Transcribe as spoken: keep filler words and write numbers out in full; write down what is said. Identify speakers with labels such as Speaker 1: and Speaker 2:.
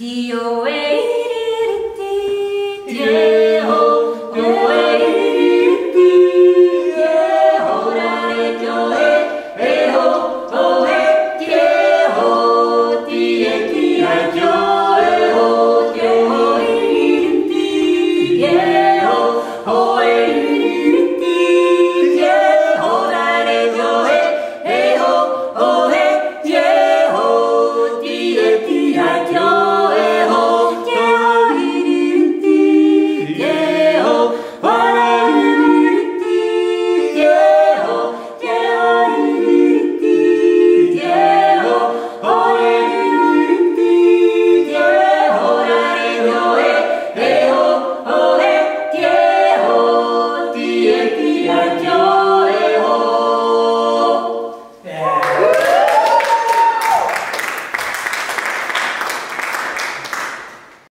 Speaker 1: Dio e irti, Jeho, o e irti, Jeho, ra e jo e, Eho, o e, Jeho, ti e ti a jo, Eho, Jeho irti, Jeho, o e irti, Jeho, ra e jo e, Eho, o e, Jeho, ti e ti a jo.